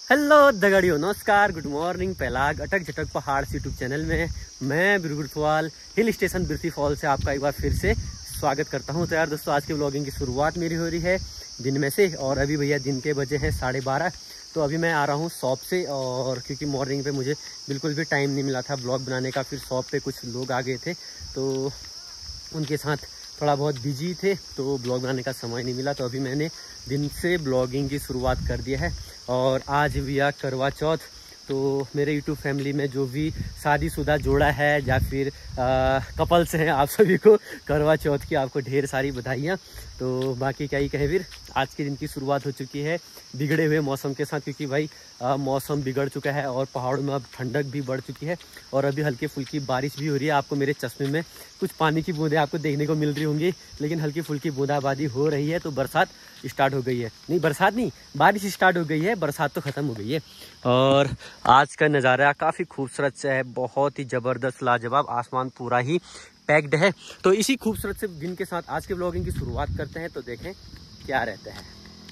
Hello दगड़ियों, नमस्कार, good morning. पहलाग अटक झटक पहाड़ से यूट्यूब चैनल में मैं बिरगुरथवाल हिल स्टेशन बिरती फॉल से आपका एक बार फिर से स्वागत करता हूं। तो यार दोस्तों, आज के व्लॉगिंग की शुरुआत मेरी हो रही है दिन में से, और अभी भैया दिन के बजे हैं 12:30। तो अभी मैं आ रहा हूं शॉप से, और क्योंकि मॉर्निंग पे मुझे बिल्कुल भी टाइम नहीं मिला था ब्लॉग बनाने का। फिर शॉप पे कुछ लोग आ गए थे तो उनके साथ थोड़ा बहुत बिजी थे, तो ब्लॉग बनाने का समय नहीं मिला। तो अभी मैंने दिन से ब्लॉगिंग की शुरुआत कर दी है। और आज भैया करवा चौथ, तो मेरे यूट्यूब फैमिली में जो भी शादीशुदा जोड़ा है या फिर कपल्स हैं, आप सभी को करवा चौथ की आपको ढेर सारी बधाइयाँ। तो बाकी क्या ही कहें, फिर आज के दिन की शुरुआत हो चुकी है बिगड़े हुए मौसम के साथ, क्योंकि भाई मौसम बिगड़ चुका है और पहाड़ों में अब ठंडक भी बढ़ चुकी है और अभी हल्की फुल्की बारिश भी हो रही है। आपको मेरे चश्मे में कुछ पानी की बूंदें आपको देखने को मिल रही होंगी, लेकिन हल्की फुल्की बूंदाबांदी हो रही है। तो बरसात स्टार्ट हो गई है, नहीं बरसात नहीं, बारिश स्टार्ट हो गई है, बरसात तो ख़त्म हो गई है। और आज का नज़ारा काफ़ी खूबसूरत से है, बहुत ही ज़बरदस्त लाजवाब, आसमान पूरा ही पैक्ड है। तो इसी खूबसूरत से दिन के साथ आज के व्लॉगिंग की शुरुआत करते हैं, तो देखें क्या रहता है।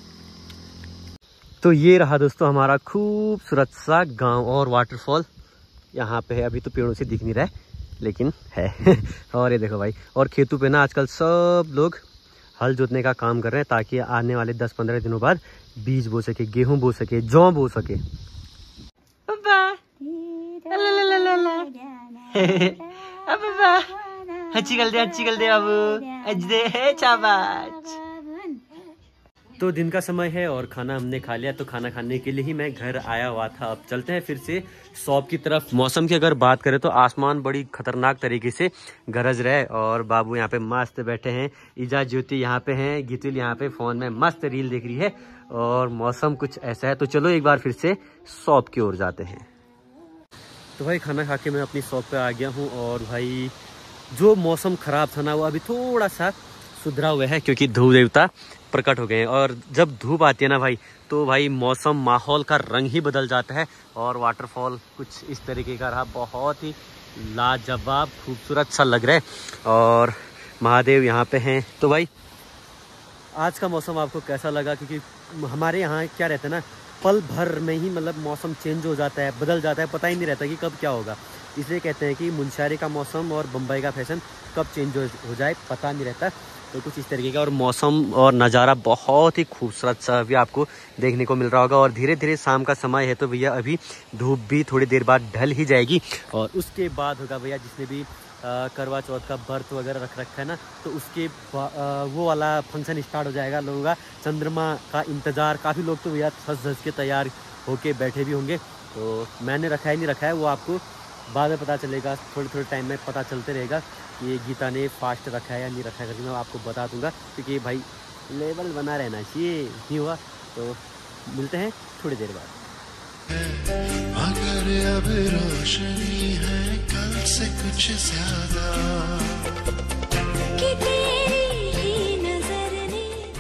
तो ये रहा दोस्तों हमारा खूबसूरत सा गांव और वाटरफॉल यहाँ पे है। अभी तो पेड़ों से दिख नहीं रहा है, लेकिन है और ये देखो भाई, और खेतों पे ना आजकल सब लोग हल जोतने का काम कर रहे हैं, ताकि आने वाले 10-15 दिनों बाद बीज बो सके, गेहूं बो सके, जौ बो सके। अच्छी गल दे अब शाबाश। तो दिन का समय है और खाना हमने खा लिया, तो खाना खाने के लिए ही मैं घर आया हुआ था। अब चलते हैं फिर से शॉप की तरफ। मौसम की अगर बात करें तो आसमान बड़ी खतरनाक तरीके से गरज रहा है, और बाबू यहाँ पे मस्त बैठे हैं, इजा ज्योति यहाँ पे हैं, गितुल यहाँ पे फोन में मस्त रील देख रही है, और मौसम कुछ ऐसा है। तो चलो एक बार फिर से शॉप की ओर जाते हैं। तो भाई खाना खा के मैं अपनी शॉप पे आ गया हूँ, और भाई जो मौसम खराब था ना, वो अभी थोड़ा सा सुधरा हुआ है, क्योंकि धूप देवता प्रकट हो गए हैं। और जब धूप आती है ना भाई, तो भाई मौसम माहौल का रंग ही बदल जाता है। और वाटरफॉल कुछ इस तरीके का रहा, बहुत ही लाजवाब खूबसूरत सा लग रहा है, और महादेव यहाँ पे हैं। तो भाई आज का मौसम आपको कैसा लगा? क्योंकि हमारे यहाँ क्या रहता है ना, पल भर में ही मतलब मौसम चेंज हो जाता है, बदल जाता है, पता ही नहीं रहता कि कब क्या होगा। इसलिए कहते हैं कि मुनस्यारी का मौसम और बम्बई का फैशन कब चेंज हो जाए पता नहीं रहता। तो कुछ इस तरीके का और मौसम और नज़ारा बहुत ही खूबसूरत सा भी आपको देखने को मिल रहा होगा। और धीरे धीरे शाम का समय है, तो भैया अभी धूप भी थोड़ी देर बाद ढल ही जाएगी, और उसके बाद होगा भैया जिसने भी करवा चौथ का व्रत वगैरह रख रखा है ना, तो उसके वो वाला फंक्शन स्टार्ट हो जाएगा। लोगों का चंद्रमा का इंतज़ार, काफ़ी लोग तो भैया सज धज के तैयार होके बैठे भी होंगे। तो मैंने रखा है नहीं रखा है, वो आपको बाद में पता चलेगा, थोड़े थोड़े टाइम में पता चलते रहेगा कि ये गीता ने फास्ट रखा है या नहीं रखा है, करके मैं आपको बता दूंगा, क्योंकि भाई लेवल बना रहना चाहिए। नहीं हुआ तो मिलते हैं थोड़ी देर बाद। अगर अब रोशनी है कल से कुछ ज्यादा, कि तेरी ही नजर ने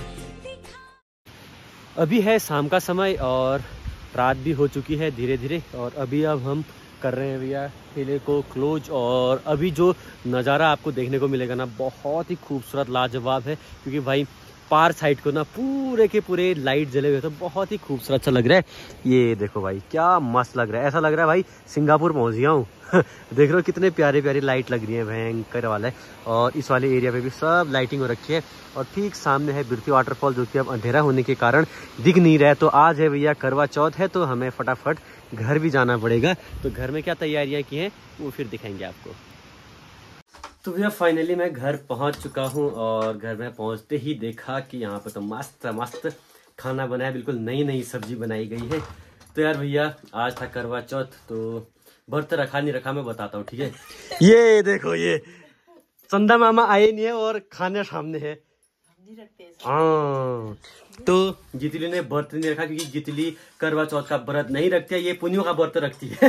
अभी है शाम का समय और रात भी हो चुकी है धीरे धीरे, और अभी अब हम कर रहे हैं भैया ठेले को क्लोज। और अभी जो नज़ारा आपको देखने को मिलेगा ना, बहुत ही खूबसूरत लाजवाब है, क्योंकि भाई पार साइड को ना पूरे के पूरे लाइट जले हुए, तो बहुत ही खूबसूरत सा लग रहा है। ये देखो भाई क्या मस्त लग रहा है, ऐसा लग रहा है भाई सिंगापुर पहुंच गया हूँ देख रहे हो कितने प्यारे प्यारे लाइट लग रही है, भयंकर वाला है। और इस वाले एरिया पे भी सब लाइटिंग हो रखी है, और ठीक सामने है बिरती वाटरफॉल, जो कि अब अंधेरा होने के कारण दिख नहीं रहा है। तो आज है भैया करवा चौथ है, तो हमें फटाफट घर भी जाना पड़ेगा। तो घर में क्या तैयारियां की हैं वो फिर दिखाएंगे आपको। तो भैया फाइनली मैं घर पहुंच चुका हूं, और घर में पहुंचते ही देखा कि यहाँ पे तो मस्त मस्त खाना बना है, बिल्कुल नई नई सब्जी बनाई गई है। तो यार भैया आज था करवा चौथ, तो व्रत रखा नहीं रखा मैं बताता हूँ, ठीक है। ये देखो, ये चंदा मामा आए नहीं है और खाने सामने है। हाँ, तो जितली ने व्रत नहीं रखा, क्योंकि जितली करवा चौथ का व्रत नहीं रखती है, ये पुनियों का व्रत रखती है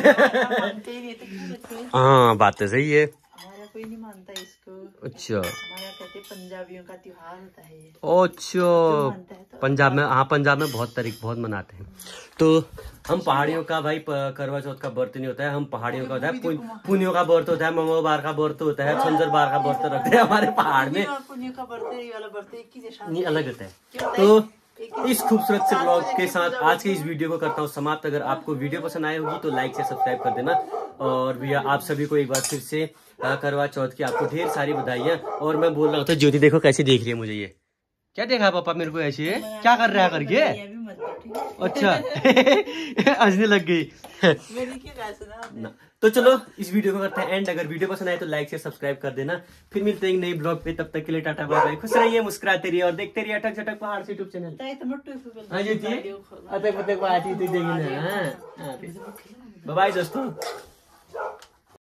हाँ बात तो सही है, हमारा कोई नहीं मानता इसको। अच्छा, हमारा कहते पंजाबियों का त्योहार होता है ये। अच्छा, पंजाब में, हाँ पंजाब में बहुत मनाते हैं। तो हम पहाड़ियों का भाई करवा चौथ का व्रत नहीं होता है, हम पहाड़ियों का होता है पुनियों का व्रत होता है, मंगलवार का व्रत होता है, छंजरवार का व्रत रखते हैं हमारे पहाड़ में। पुनियों का व्रत वाला व्रत एक ही जैसा नहीं अलग होता है। तो इस खूबसूरत से ब्लॉग के साथ आज के इस वीडियो को करता हूँ समाप्त। अगर आपको वीडियो पसंद आई होगी तो लाइक से सब्सक्राइब कर देना। और भैया आप सभी को एक बार फिर से करवा चौथ की आपको ढेर सारी बधाइयाँ। और मैं बोल रहा हूँ तो ज्योति देखो कैसे देख रही है मुझे। ये क्या देखा पापा मेरे को ऐसे, क्या कर रहा है करके? अच्छा हंसने लग गई ना। तो चलो इस वीडियो को करते हैं एंड। अगर वीडियो पसंद आए तो लाइक से सब्सक्राइब कर देना। फिर मिलते हैं एक नई ब्लॉग पे, तब तक के लिए टाटा बाय बाय। खुश रहिए, मुस्कुराते रहिए और देखते रहिए अटक झटक पहाड़ से यूट्यूब चैनल। बाय बाय दोस्तों।